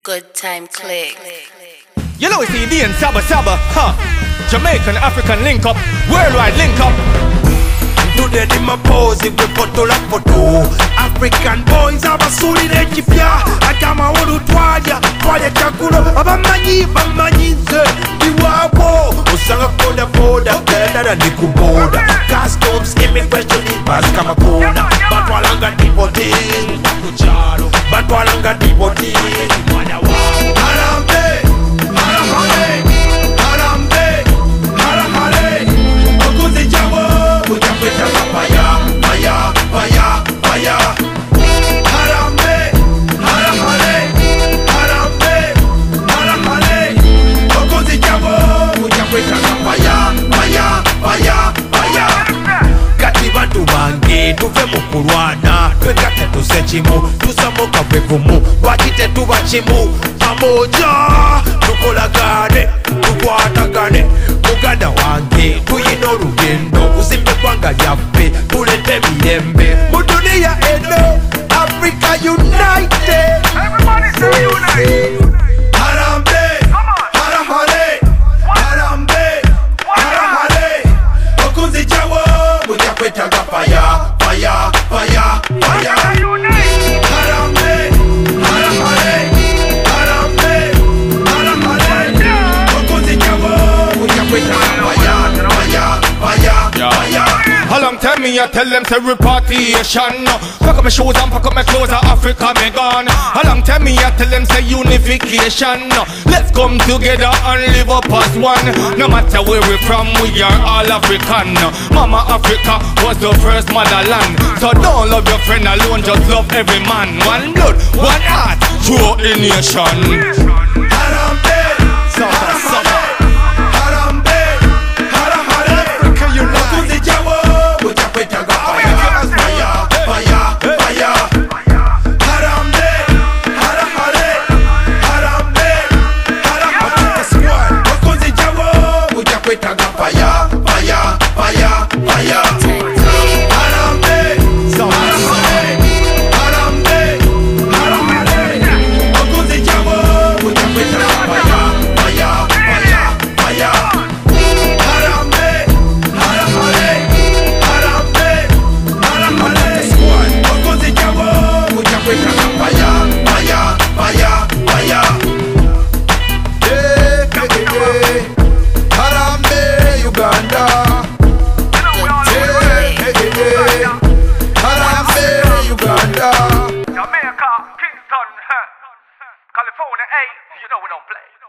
Good time click. You know it's the Indian Saba Saba, huh? Jamaican, African link up, worldwide link up. Today in my pose, we photo la photo. African boys abasuli n'ekipya akama olutwalya twalya kyagulo abamanyi bamanyize iwaabo osanga boda boda ddala ndi ku boda customs immigration basika makona batwalanga dipoti kukyalo batwalanga dipoti mwana waabo harambe harambe harambe harambe okuzijawo kujakweta paya paya paya paya harambe harambe harambe harambe okuzijawo kujakweta paya paya paya paya kati bantu bange tuve mu kulwana twekate tuse kimu tusamuka bwe bumu lwaki tetuba kimu pamoja tukolagane tukwatagane muganda wange tuyina olugendo kuzimba eggwanga lyaffe tulete mirembe mu duniya eno Africa United. Everybody say unite. Harambe harambe harambe harambe okunzijawo mujakwetaga faya faya faya faya harambe harambe harambe harambe okunzijawo mujakwetaga faya faya faya faya. How long time me I tell them to repatriation? Pack up my shoes and pack up my clothes, Africa me gone. How long time me I tell them say unification? Let's come together and live up as one. No matter where we from, we are all African. Mama Africa was the first motherland. So don't love your friend alone, just love every man. One blood, one heart, true a nation. Harambe Saba, saba. harambe harambe Africa unite. okuzijawo mujakwetaga faya faya faya faya harambe harambe harambe harambe okuzijawo mujakwetaga faya faya faya faya harambe harambe harambe okuzijawo mujakwetaga faya faya faya faya harambe harambe harambe harambe okuzijawo mujakwetaga faya faya faya faya. Harambe Uganda. Harambe Uganda. Jamaica, Kingston, California, hey, you know we don't play.